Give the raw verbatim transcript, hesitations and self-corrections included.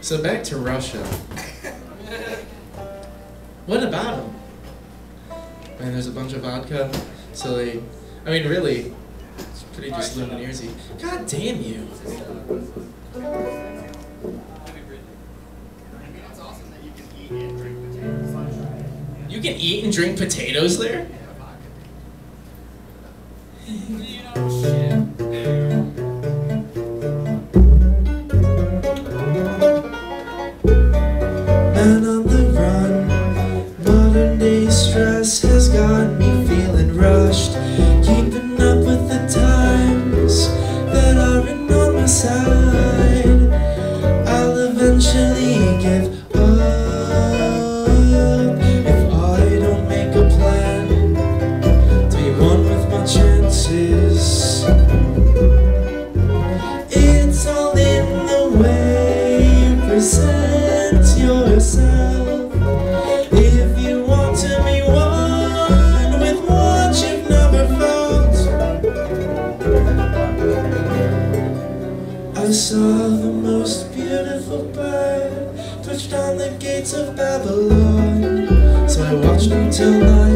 So back to Russia. What about them? Man, there's a bunch of vodka. So they, I mean, really, it's pretty just lumineersy. God damn you. You can eat and drink potatoes there? Man on the run, modern day stress has got me feeling rushed. Keeping up with the times that aren't on my side. I'll eventually give up if I don't make a plan to be one with my chances. It's all in the way you present yourself. If you want to be one with what you've never felt. I saw the most beautiful bird perched on the gates of Babylon. So I watched until night.